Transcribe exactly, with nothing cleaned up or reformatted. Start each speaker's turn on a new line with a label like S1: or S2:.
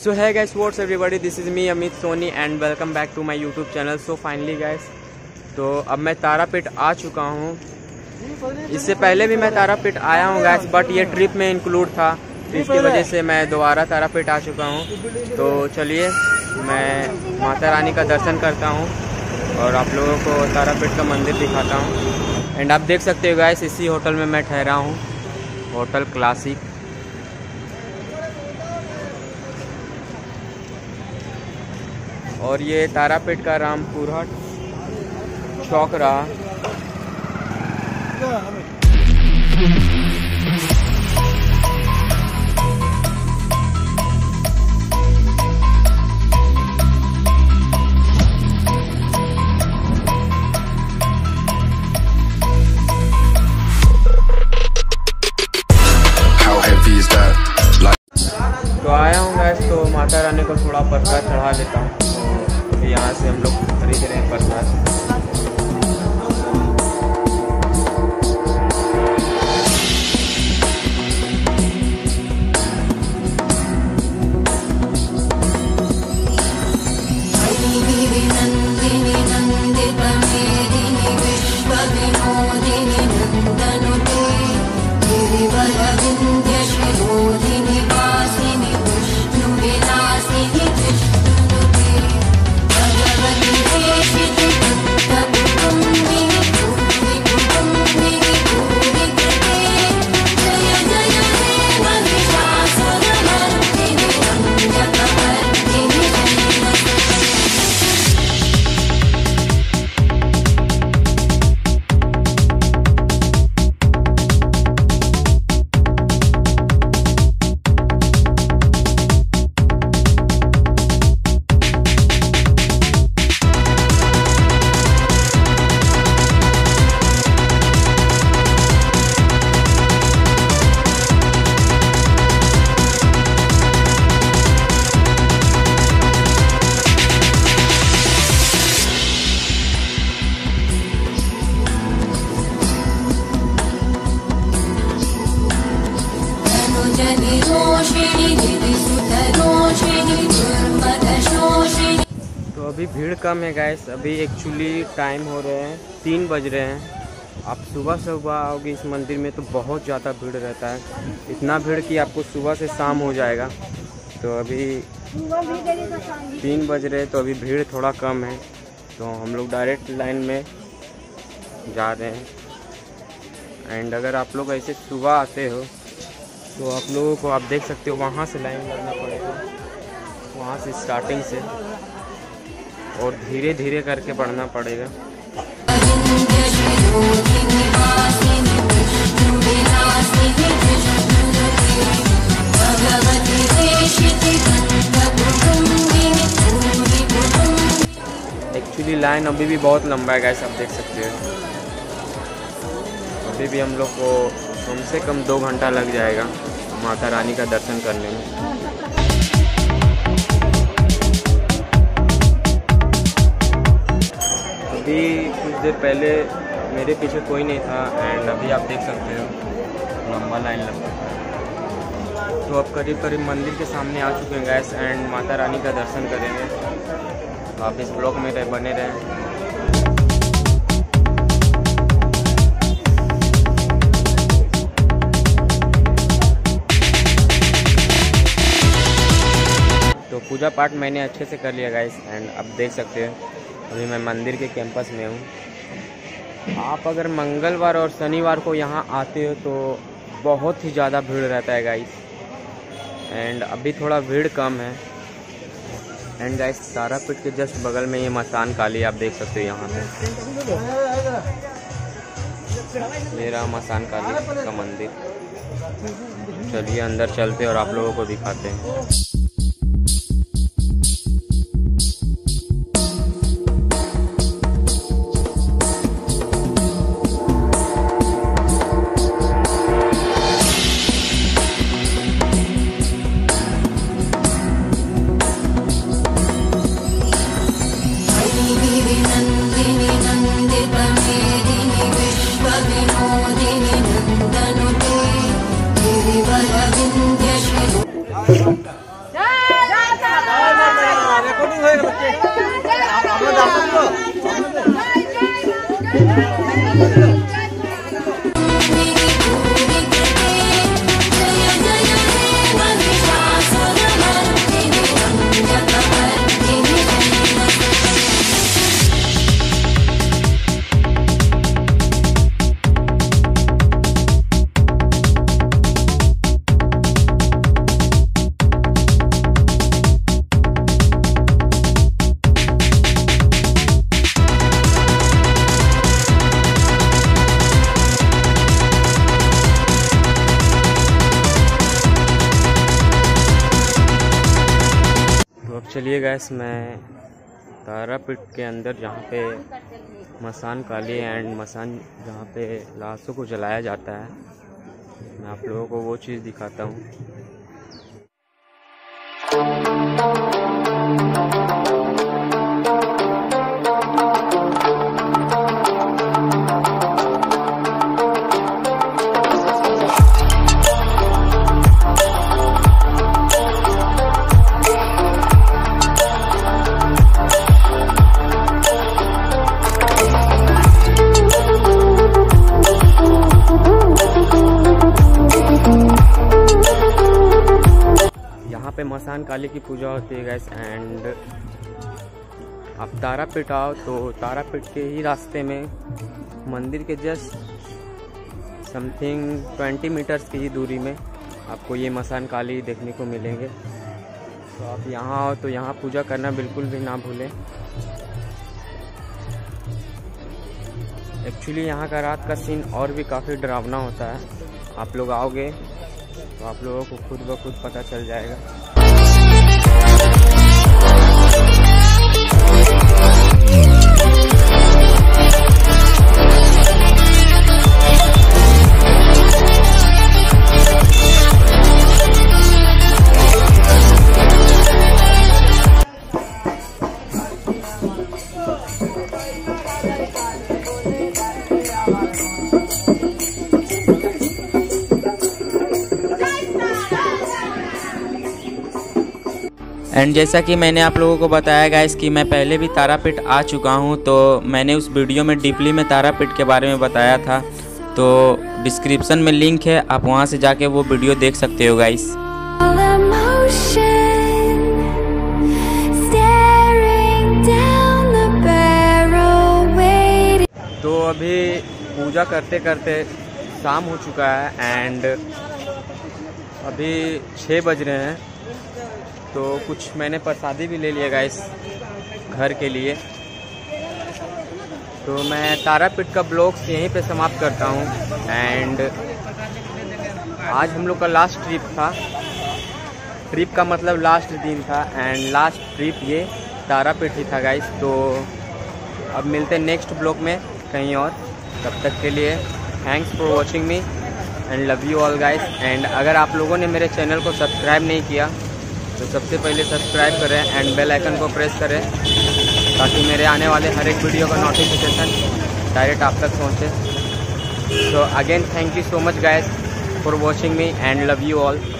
S1: सो है guys, what's everybody, this is me Amit Soni and welcome back to my YouTube channel. So finally guys, तो अब मैं तारापीठ आ चुका हूँ। इससे पहले भी मैं तारापीठ आया हूँ गाइस, बट ये ट्रिप में इंक्लूड था, तो इसकी वजह से मैं दोबारा तारापीठ आ चुका हूँ। तो चलिए मैं माता रानी का दर्शन करता हूँ और आप लोगों को तारापीठ का मंदिर दिखाता हूँ। एंड आप देख सकते हो गाइस, इसी होटल में मैं ठहरा हूँ, होटल क्लासिक। और ये तारापीठ का रामपुरा चौक रहा। तो आया हूँ गैस, तो माता रानी को थोड़ा प्रसाद चढ़ा लेता हूँ। तो यहाँ से हम लोग खरीद रहे हैं प्रसाद। तो अभी भीड़ कम है गाइस। अभी एक्चुअली टाइम हो रहे हैं तीन बज रहे हैं। आप सुबह सुबह आओगे इस मंदिर में तो बहुत ज़्यादा भीड़ रहता है, इतना भीड़ कि आपको सुबह से शाम हो जाएगा। तो अभी तीन बज रहे हैं, तो अभी भीड़ थोड़ा कम है, तो हम लोग डायरेक्ट लाइन में जा रहे हैं। एंड अगर आप लोग ऐसे सुबह आते हो तो आप लोगों को, आप देख सकते हो, वहाँ से लाइन लगना पड़ेगा, वहाँ से स्टार्टिंग से, और धीरे धीरे करके बढ़ना पड़ेगा। एक्चुअली लाइन अभी भी बहुत लंबा है गाइस, आप देख सकते हो। अभी भी हम लोग को कम से कम दो घंटा लग जाएगा माता रानी का दर्शन करने में। अभी कुछ देर पहले मेरे पीछे कोई नहीं था, एंड अभी आप देख सकते हो लंबा लाइन लगा है। तो अब करीब करीब मंदिर के सामने आ चुके हैं गैस, एंड माता रानी का दर्शन करेंगे। तो आप इस ब्लॉग में रह बने रहें। तो पूजा पाठ मैंने अच्छे से कर लिया गाइस, एंड अब देख सकते हो अभी मैं मंदिर के कैंपस में हूँ। आप अगर मंगलवार और शनिवार को यहाँ आते हो तो बहुत ही ज़्यादा भीड़ रहता है गाइस, एंड अभी थोड़ा भीड़ कम है। एंड गाइस, तारापीठ के जस्ट बगल में ये मसान काली आप देख सकते हो यहाँ पे। ये रहा मसान काली का मंदिर। चलिए अंदर चलते और आप लोगों को दिखाते हैं।
S2: হয়ে গেল আমরা যাচ্ছি তো
S1: चलिए गैस, मैं तारापीठ के अंदर जहाँ पे मसान काली एंड मसान जहाँ पे लाशों को जलाया जाता है, मैं आप लोगों को वो चीज़ दिखाता हूँ। पे मसान काली की पूजा होती है गैस। एंड आप तारापीठ आओ तो तारापीठ के ही रास्ते में मंदिर के जस्ट समथिंग ट्वेंटी मीटर्स की ही दूरी में आपको ये मसान काली देखने को मिलेंगे। तो आप यहाँ आओ तो यहाँ पूजा करना बिल्कुल भी ना भूलें। एक्चुअली यहाँ का रात का सीन और भी काफ़ी डरावना होता है। आप लोग आओगे तो आप लोगों को खुद ब खुद पता चल जाएगा।
S3: एंड जैसा कि मैंने आप लोगों को बताया गाइस कि मैं पहले भी तारापीठ आ चुका हूं, तो मैंने उस वीडियो में डीपली में तारापीठ के बारे में बताया था। तो डिस्क्रिप्शन में लिंक है, आप वहां से जाके वो वीडियो देख सकते हो गाइस।
S1: तो अभी पूजा करते करते शाम हो चुका है एंड अभी छः बज रहे हैं। तो कुछ मैंने प्रसादी भी ले लिया गाइस घर के लिए। तो मैं तारापीठ का ब्लॉग्स यहीं पे समाप्त करता हूँ। एंड आज हम लोग का लास्ट ट्रिप था। ट्रिप का मतलब लास्ट दिन था एंड लास्ट ट्रिप ये तारापीठ ही था गाइस। तो अब मिलते हैं नेक्स्ट ब्लॉग में कहीं और। तब तक के लिए thanks for watching me and love you all guys. And अगर आप लोगों ने मेरे चैनल को सब्सक्राइब नहीं किया तो सबसे पहले सब्सक्राइब करें एंड बेल आइकन को प्रेस करें ताकि मेरे आने वाले हर एक वीडियो का नोटिफिकेशन डायरेक्ट आप तक पहुंचे। So again thank you so much guys for watching me and love you all.